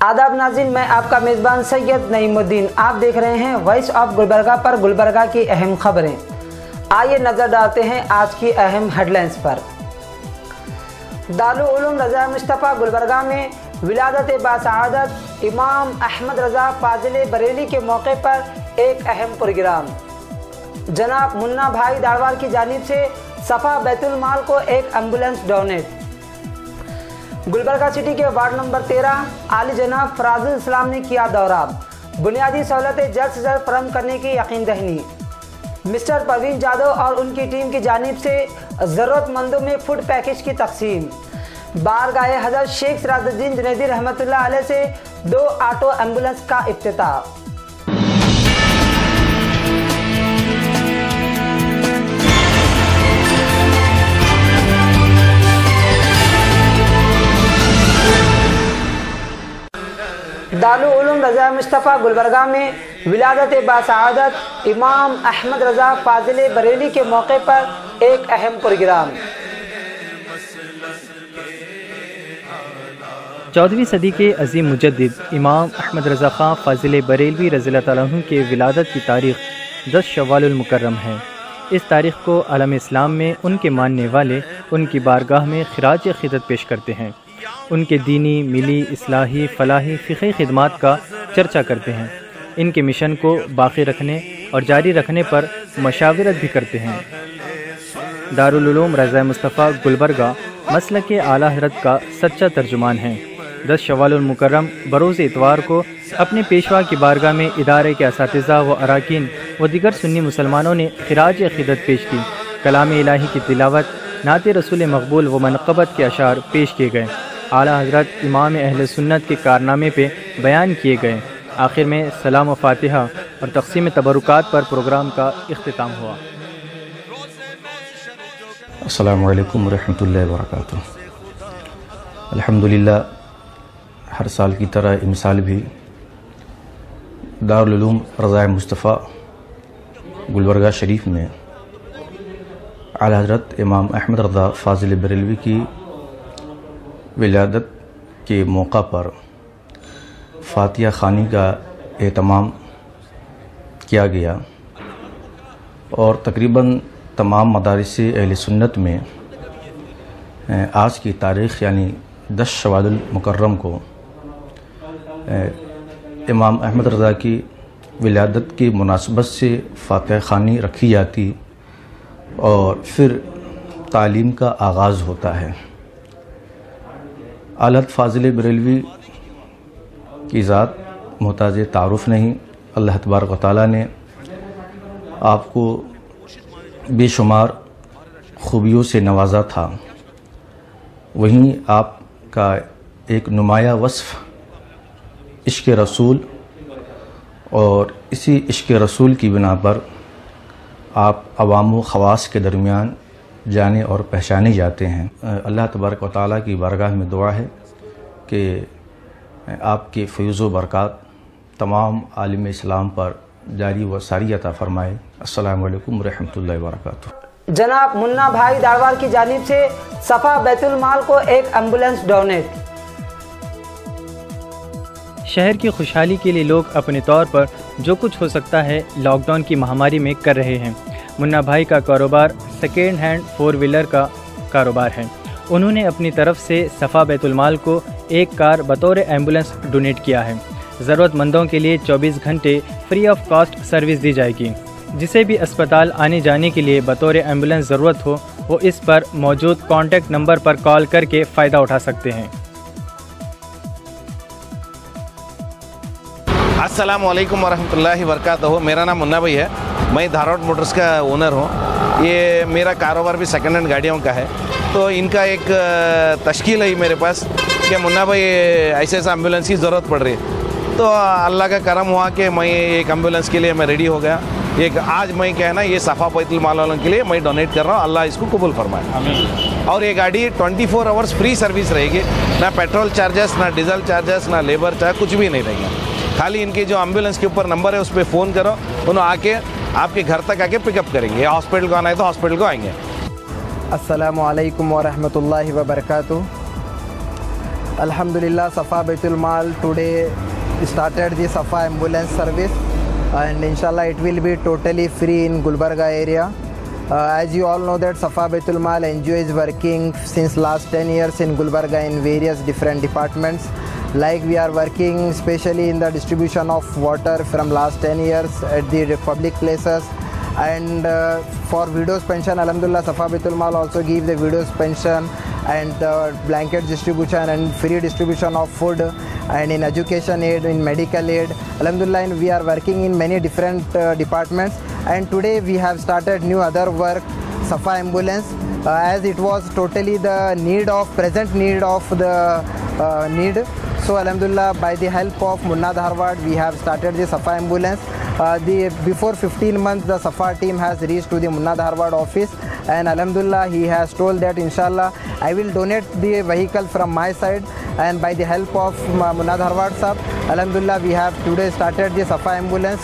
आदाब नाज़रीन, मैं आपका मेज़बान सैयद नईमुद्दीन। आप देख रहे हैं वॉइस ऑफ गुलबर्गा पर गुलबर्गा की अहम खबरें। आइए नज़र डालते हैं आज की अहम हेडलाइंस पर। दारुल उलूम रज़ा मुस्तफ़ा गुलबर्गा में विलादत बासआदत इमाम अहमद रज़ा फाजिल बरेली के मौके पर एक अहम प्रोग्राम। जनाब मुन्ना भाई दाड़वार की जानिब से सफ़ा बैतुल माल को एक एम्बुलेंस डोनेट। गुलबर्गा सिटी के वार्ड नंबर 13 आली जनाब फराजुल इस्लाम ने किया दौरा। बुनियादी सहूलतें जल्द से जल्द फराहम करने की यकीन दहनी। मिस्टर परवीन जादव और उनकी टीम की जानिब से ज़रूरतमंदों में फूड पैकेज की तकसीम। बारगाह हज़रत शेख सिराजुद्दीन जुनैदी रहमतुल्लाह अलैह से 2 ऑटो एम्बुलेंस का इफ्तिताह। दारुल उलूम रज़ा मुस्तफ़ा गुलबर्गा में विलादत बासआदत इमाम अहमद रज़ा फाजिल बरेली के मौके पर एक अहम प्रोग्राम। 14वीं सदी के अजीम मुजद्दिद इमाम अहमद रज़ा ख़ां फाजिल बरेलवी रज़ियल्लाहु ताला अन्हु के विलादत की तारीख़ 10 शव्वाल मुकर्रम है। इस तारीख़ को आलम इस्लाम में उनके मानने वाले उनकी बारगाह में खिराज ख़िदमत पेश करते हैं। उनके दीनी, मिली, इस्लाही, फलाही, फ़िक़ही खिदमात का चर्चा करते हैं। इनके मिशन को बाक़ी रखने और जारी रखने पर मशावरत भी करते हैं। दारुल उलूम रज़ा मुस्तफ़ा गुलबर्गा मसलक आला हज़रत का सच्चा तर्जुमान है। 10 शव्वाल मुकर्रम बरोज़ इतवार को अपने पेशवा की बारगाह में इदारे के असातिज़ा व अराकीन व दीगर सुन्नी मुसलमानों ने खिराज खिदमत पेश की। कलाम इलाही की तिलावत, नात रसूल मकबूल व मनक़बत के अशार पेश किए गए। आला हज़रत इमाम अहले सुन्नत के कारनामे पे बयान किए गए। आखिर में सलाम व फातिहा और तक़सीम तबरुकात पर प्रोग्राम का इख्तिताम हुआ। अस्सलामु अलैकुम रहमतुल्लाहि व बरकातुहू। अल्हम्दुलिल्लाह, हर साल की तरह इस साल भी दारुल उलूम रज़ा मुस्तफ़ा गुलबर्गा शरीफ में आला हज़रत इमाम अहमद रज़ा फाजिल बरेलवी की विलादत के मौका पर फातिहा ख़ानी का एहतमाम किया गया और तकरीबन तमाम मदारिस अहले सुन्नत में आज की तारीख़ यानी 10 शव्वाल मुकर्रम को इमाम अहमद रज़ा की विलादत की मुनासबत से फातिहा ख़ानी रखी जाती और फिर तालीम का आगाज़ होता है। आला हज़रत फाजिल बरेलवी की ज़ात मोहताज तारुफ़ नहीं। अल्लाह तबारक व तआला ने आपको बेशुमार खूबियों से नवाजा था। वहीं आपका एक नुमाया वस्फ़ इश्क़ रसूल और इसी इश्क़ रसूल की बिना पर आप अवाम व ख़वास के दरमियान जाने और पहचाने जाते हैं। अल्लाह तबारक व तआला की बारगाह में दुआ है कि आपके फ़ैज़ व बरक़ात तमाम आलिम इस्लाम पर जारी व सारी अता फ़रमाए। अस्सलामु अलैकुम रहमतुल्लाहि व बरकातुहू। जनाब मुन्ना भाई दाड़वार की जानिब से सफ़ा बैतुल माल को एक एम्बुलेंस डोनेट। शहर की खुशहाली के लिए लोग अपने तौर पर जो कुछ हो सकता है लॉकडाउन की महामारी में कर रहे हैं। मुन्ना भाई का कारोबार सेकेंड हैंड 4 व्हीलर का कारोबार है। उन्होंने अपनी तरफ से सफ़ा बैतुल माल को एक कार बतौर एम्बुलेंस डोनेट किया है। ज़रूरतमंदों के लिए 24 घंटे फ्री ऑफ कॉस्ट सर्विस दी जाएगी। जिसे भी अस्पताल आने जाने के लिए बतौर एम्बुलेंस ज़रूरत हो वो इस पर मौजूद कॉन्टैक्ट नंबर पर कॉल करके फ़ायदा उठा सकते हैं। अस्सलामु अलैकुम वरहमतुल्लाहि वबरकातुहू। मेरा नाम मुन्ना भाई है। मैं धारवाड़ मोटर्स का ओनर हूँ। ये मेरा कारोबार भी सेकेंड हैंड गाड़ियों का है। तो इनका एक तश्कील है मेरे पास कि मुन्ना भाई ऐसे एम्बुलेंस की ज़रूरत पड़ रही है। तो अल्लाह का करम हुआ कि मैं एक एम्बुलेंस के लिए मैं रेडी हो गया। एक आज मैं क्या है ना, ये सफ़ा बैतुल माल वालों के लिए मैं डोनेट कर रहा हूँ। अल्लाह इसको कबूल फरमाए। और ये गाड़ी 24 आवर्स फ्री सर्विस रहेगी। ना पेट्रोल चार्जेस, ना डीजल चार्जेस, ना लेबर चार्ज, कुछ भी नहीं रहेगा। खाली इनके जो एम्बुलेंस के ऊपर नंबर है उस पर फ़ोन करो, उन्होंने आके आपके घर तक आके पिकअप करेंगे। हॉस्पिटल को आना है तो हॉस्पिटल को आएंगे। अस्सलामु अलैकुम व रहमतुल्लाहि व बरकातुहू। Alhamdulillah, Safa Baitul Mal today started the Safa ambulance service, and inshallah it will be totally free in Gulbarga area. As you all know that Safa Baitul Mal NGO is working since last 10 years in Gulbarga in various different departments. Like we are working especially in the distribution of water from last 10 years at the public places, and for widows pension, Alhamdulillah, Safa Baitul Mal also give the widows pension and blanket distribution and free distribution of food, and in education aid, in medical aid. Alhamdulillah, and we are working in many different departments, and today we have started new other work, Safa ambulance, as it was totally the present need of the need. So Alhamdulillah, by the help of Munna Dharwad, we have started the Safa ambulance. Before 15 months, the Safa team has reached to the Munna Dharwad office, and Alhamdulillah, he has told that inshallah I will donate the vehicle from my side, and by the help of Munna Dharwad sahab, Alhamdulillah, we have today started the Safa ambulance,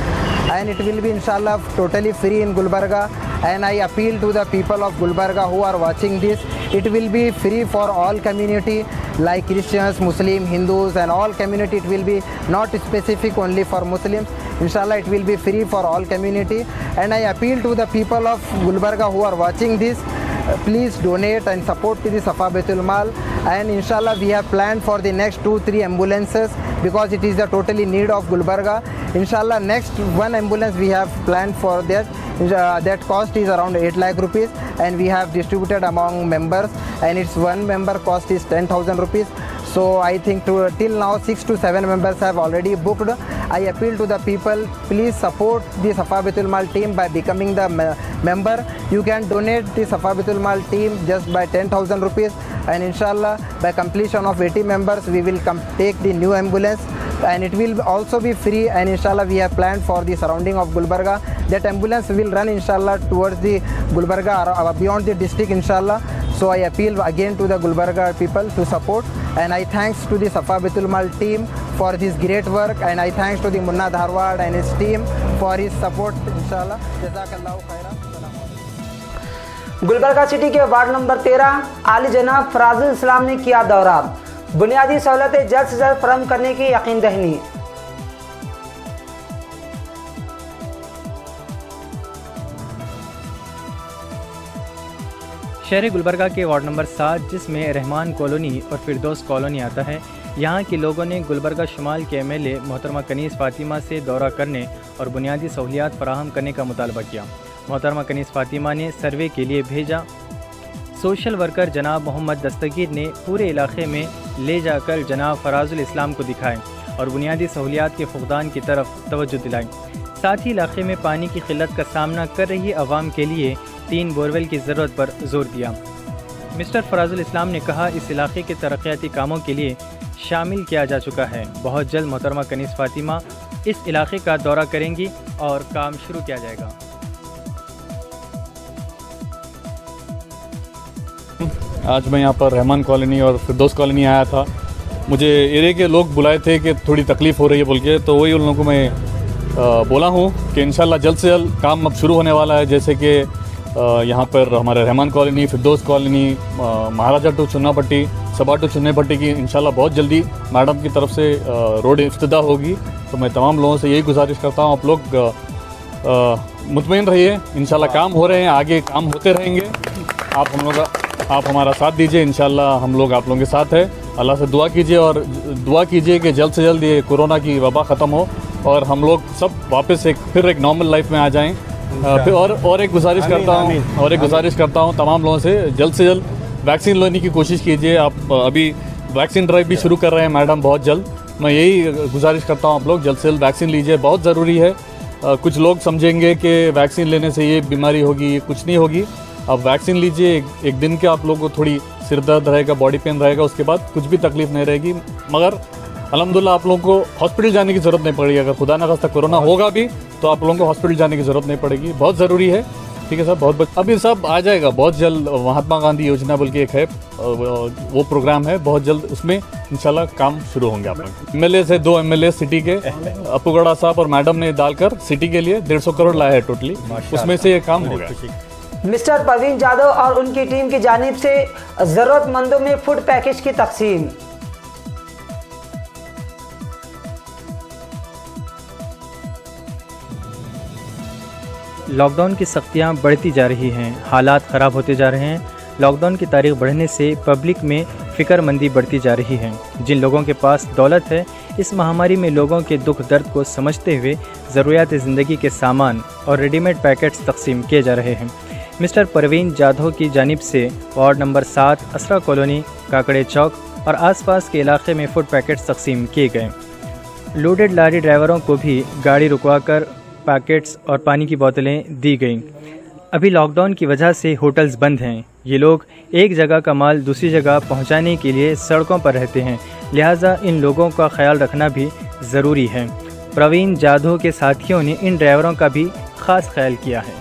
and it will be inshallah totally free in Gulbarga. And I appeal to the people of Gulbarga who are watching this, it will be free for all community, like Christians, Muslim, Hindus, and all community. It will be not specific only for Muslims. Inshallah, it will be free for all community. And I appeal to the people of Gulbarga who are watching this, please donate and support to the Safa Baitul Mal. And inshallah, we have planned for the next 2-3 ambulances, because it is the totally need of Gulbarga. Inshallah, next one ambulance we have planned for that. That cost is around 8 lakh rupees, and we have distributed among members, and its one member cost is 10,000 rupees. So I think till now 6 to 7 members have already booked. I appeal to the people, please support the Safa Baitul Mal team by becoming the member. You can donate the Safa Baitul Mal team just by 10,000 rupees, and inshallah by completion of 80 members we will take the new ambulance, and it will also be free. And inshallah, we have planned for the surrounding of Gulbarga. That ambulance will run inshallah towards the Gulbarga, beyond the district inshallah. So I appeal again to the Gulbarga people to support, and I thanks to the Safa Baitul Mal team for this great work, and I thanks to the Munna Dharwad and his team for his support inshallah. Jazakallahu khairan. Gulbarga city के ward number 13 आली जनाब फराजुल इस्लाम ने किया दौरा, बुनियादी सहूलतें जल्द से जल्द फराहम करने की यकीन दहनी। शहर गुलबर्गा के वार्ड नंबर 7, जिसमें रहमान कॉलोनी और फिरदौस कॉलोनी आता है, यहाँ के लोगों ने गुलबर्गा शुमाल के एमएलए मोहतरमा कनीज़ फ़ातिमा से दौरा करने और बुनियादी सहूलियात फराहम करने का मुतालबा किया। मोहतरमा कनीज़ फ़ातिमा ने सर्वे के लिए भेजा। सोशल वर्कर जनाब मोहम्मद दस्तगीर ने पूरे इलाके में ले जाकर जनाब फराजुल इस्लाम को दिखाए और बुनियादी सहूलियात के फुक़दान की तरफ तवज्जो दिलाई। साथ ही इलाके में पानी की किल्लत का सामना कर रही आवाम के लिए 3 बोरवेल की ज़रूरत पर जोर दिया। मिस्टर फराजुल इस्लाम ने कहा, इस इलाके के तरक्याती कामों के लिए शामिल किया जा चुका है। बहुत जल्द मोहतरमा कनीज़ फ़ातिमा इस इलाके का दौरा करेंगी और काम शुरू किया जाएगा। आज मैं यहाँ पर रहमान कॉलोनी और फिरदौस कॉलोनी आया था। मुझे एरिया के लोग बुलाए थे कि थोड़ी तकलीफ़ हो रही है बोल के, तो वही उन लोगों को मैं बोला हूँ कि इंशाल्लाह जल्द से जल्द काम अब शुरू होने वाला है। जैसे कि यहाँ पर हमारे Rahman colony, Firdaus colony, Maharaja to Chunnapatti, Saba to Chunnapatti की इंशाल्लाह बहुत जल्दी मैडम की तरफ से रोड इफ्तिदा होगी। तो मैं तमाम लोगों से यही गुजारिश करता हूँ, आप लोग मुतमईन रहिए, इंशाल्लाह काम हो रहे हैं, आगे काम होते रहेंगे। आप हमारा साथ दीजिए, इंशाल्लाह हम लोग आप लोगों के साथ है। अल्लाह से दुआ कीजिए और दुआ कीजिए कि जल्द से जल्द ये कोरोना की वबा ख़त्म हो और हम लोग सब वापस फिर एक नॉर्मल लाइफ में आ जाएं। और एक गुजारिश करता हूँ तमाम लोगों से, जल्द वैक्सीन लेने की कोशिश कीजिए। आप अभी वैक्सीन ड्राइव भी शुरू कर रहे हैं मैडम बहुत जल्द। मैं यही गुजारिश करता हूँ, आप लोग जल्द से जल्द वैक्सीन लीजिए, बहुत ज़रूरी है। कुछ लोग समझेंगे कि वैक्सीन लेने से ये बीमारी होगी, ये कुछ नहीं होगी। आप वैक्सीन लीजिए, एक दिन के आप लोगों को थोड़ी सिर दर्द रहेगा, बॉडी पेन रहेगा, उसके बाद कुछ भी तकलीफ़ नहीं रहेगी। मगर अल्हम्दुलिल्लाह आप लोगों को हॉस्पिटल जाने की ज़रूरत नहीं पड़ेगी। अगर खुदा न खास्ता कोरोना होगा भी तो आप लोगों को हॉस्पिटल जाने की ज़रूरत नहीं पड़ेगी, बहुत ज़रूरी है। ठीक है सर, बहुत अभी सब आ जाएगा बहुत जल्द। महात्मा गांधी योजना बोल के एक है, वो प्रोग्राम है, बहुत जल्द उसमें इंशाल्लाह काम शुरू होंगे। आप लोग एमएलए से 2 एमएलए सिटी के अपूगड़ा साहब और मैडम ने डालकर सिटी के लिए 150 करोड़ लाया है टोटली, उसमें से ये काम हो गया। मिस्टर परवीन जादव और उनकी टीम की जानिब से ज़रूरतमंदों में फूड पैकेज की तकसीम। لاک ڈاؤن کی سختیاں بڑھتی جا رہی ہیں، حالات خراب ہوتے جا رہے ہیں۔ لاک ڈاؤن کی تاریخ بڑھنے سے پبلک میں فکر مندی بڑھتی جا رہی ہے۔ جن لوگوں کے پاس دولت ہے اس مہاماری میں لوگوں کے دکھ درد کو سمجھتے ہوئے ضروریات زندگی کے سامان اور ریڈی میڈ پیکٹس تقسیم کیے جا رہے ہیں۔ مسٹر پروین جادھو کی جانب سے ward number 7 Isra colony, Kakade Chowk اور آس پاس کے علاقے میں فوڈ پیکٹس تقسیم کیے گئے۔ لوڈڈ لاری ڈرائیوروں کو بھی گاڑی رکوا کر پیکٹس اور پانی کی بوتلیں دی گئیں۔ ابھی لاک ڈاؤن کی وجہ سے ہوٹلز بند ہیں۔ یہ لوگ ایک جگہ کا مال دوسری جگہ پہنچانے کے لیے سڑکوں پر رہتے ہیں، لہٰذا ان لوگوں کا خیال رکھنا بھی ضروری ہے۔ پروین جادھو کے ساتھیوں نے ان ڈرائیوروں کا بھی خاص خیال کیا ہے۔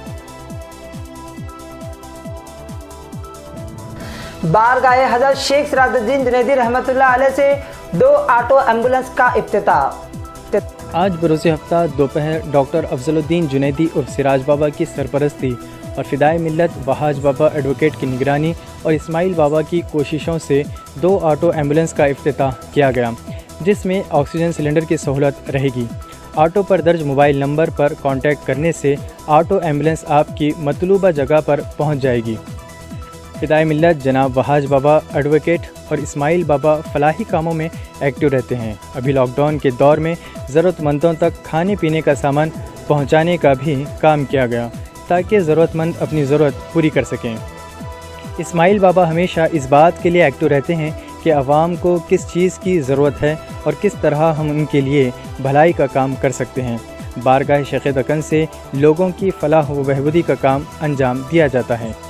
بارگاہ حضرت شیخ سراج الدین جنیدی رحمۃ اللہ علیہ سے 2 آٹو ایمبولنس کا افتتاح۔ آج بروز ہفتہ دوپہر ڈاکٹر افضل الدین جنیدی عرف سراج بابا کی سرپرستی اور فدائے ملت وحاج بابا ایڈوکیٹ کی نگرانی اور اسماعیل بابا کی کوششوں سے 2 آٹو ایمبولنس کا افتتاح کیا گیا، جس میں آکسیجن سلنڈر کی سہولت رہے گی۔ آٹو پر درج موبائل نمبر پر کانٹیکٹ کرنے سے آٹو ایمبولنس آپ کی مطلوبہ جگہ پر پہنچ جائے گی۔ فدائے ملت جناب وحاج بابا ایڈوکیٹ اور اسماعیل بابا فلاحی کاموں میں ایکٹیو رہتے ہیں۔ ابھی لاک ڈاؤن کے دور میں ضرورت مندوں تک کھانے پینے کا سامان پہنچانے کا بھی کام کیا گیا تاکہ ضرورت مند اپنی ضرورت پوری کر سکیں۔ اسماعیل بابا ہمیشہ اس بات کے لیے ایکٹیو رہتے ہیں کہ عوام کو کس چیز کی ضرورت ہے اور کس طرح ہم ان کے لیے بھلائی کا کام کر سکتے ہیں۔ بارگاہ شیخ دکن سے لوگوں کی فلاح و بہبودی کا کام انجام دیا جاتا ہے۔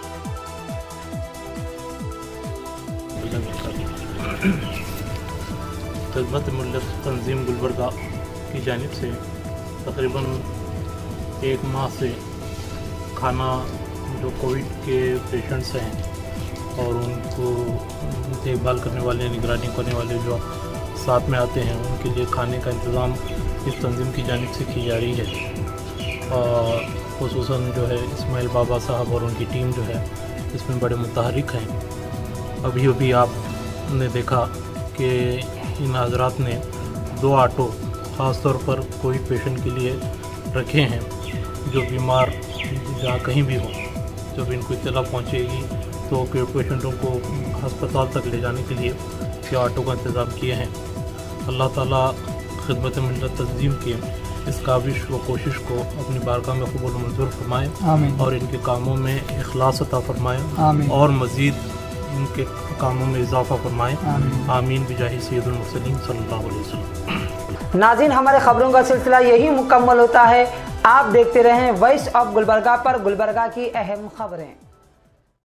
خدمت ملت تنظیم گلبرگہ کی جانب سے تقریباً 1 ماہ سے کھانا جو کووڈ کے پیشنٹس ہیں اور ان کو دیکھ بھال کرنے والے، نگرانی کرنے والے جو ساتھ میں آتے ہیں، ان کے لیے کھانے کا انتظام اس تنظیم کی جانب سے کی جا رہی ہے۔ اور خصوصاً جو ہے اسماعیل بابا صاحب اور ان کی ٹیم جو ہے اس میں بڑے متحرک ہیں۔ ابھی آپ نے دیکھا کہ ان حضرات نے 2 آٹو خاص طور پر کووڈ پیشنٹ کے لیے رکھے ہیں، جو بیمار جہاں کہیں بھی ہوں، جب ان کو اطلاع پہنچے گی تو کووڈ پیشنٹوں کو ہسپتال تک لے جانے کے لیے یہ آٹو کا انتظام کیے ہیں۔ اللہ تعالیٰ خدمت ملت تنظیم کے اس کاوش و کوشش کو اپنی بارگاہ میں قبول و منظور فرمائے، اور ان کے کاموں میں اخلاص عطا فرمائے، اور مزید ان کے کاموں میں اضافہ فرمائے۔ آمین بجاہ سید المرسلین صلی اللہ علیہ وسلم۔ ناظرین، ہمارے خبروں کا سلسلہ یہی مکمل ہوتا ہے۔ آپ دیکھتے رہیں وائس آف گلبرگہ پر گلبرگہ کی اہم خبریں۔